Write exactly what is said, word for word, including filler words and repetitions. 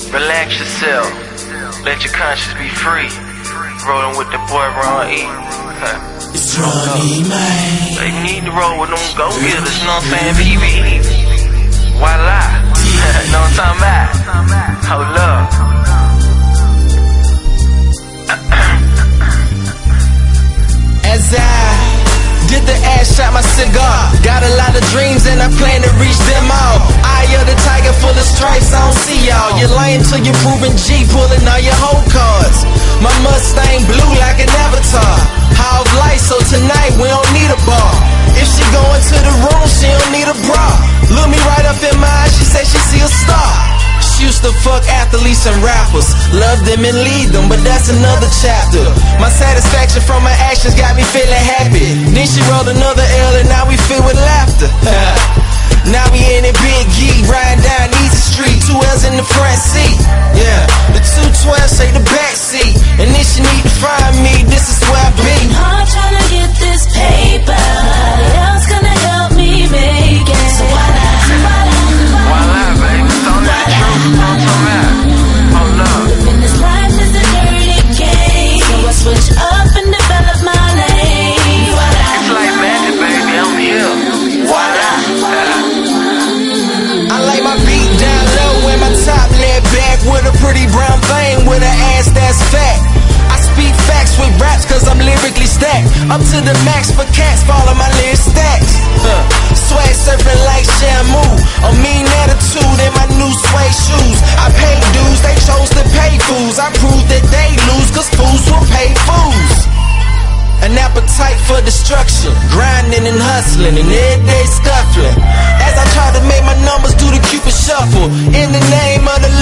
Relax yourself. Let your conscience be free. Rolling with the boy Ron E. It's Ron E, man. They need to roll with them go-getters, you know what I'm saying? P B E. Voila. Know what I'm talking about? Hold up. As I did the ass, shot my cigar. Got a lot of dreams and I plan to reach them all. Eye of the tiger full of stripes, I don't see y'all. You're lying till you're proving G, pulling all your whole cards. My Mustang blue like an avatar. Half light, so tonight we don't need a bar. If she go into the room, she don't need a bra. Look me right up in my eyes, she say she see a star. She used to fuck athletes and rappers, love them and lead them, but that's another chapter. My satisfaction from my actions got me feeling happy. Then she rolled another L and now we filled with laughter. Now we in it big geek, riding down Easy Street, two L's in the front seat. Yeah, the two twelve say the back seat, and then she need to find me, this is where I be. I'm trying to get this paper, nobody else gonna help me make it. So why not? Voila, baby. It's on that truth. You know what I'm talking about? Hold up. Living this life is a dirty game, so I switch up and develop my lane. It's like magic, baby. I'm here. Voila. I like my beat down low and my top laid back with a pretty brown thing with an ass that's fat. I speak facts with raps cause I'm lyrically stacked. Up to the max for cats, follow my lyric stacks. Huh. Swag surfing like Shamu, a mean attitude in my new suede shoes. I paid dues, they chose to pay fools. I proved that they lose cause fools will pay fools. An appetite for destruction, grinding and hustling and everyday scuffling. As I try to make my numbers do the Cupid shuffle, in the name of the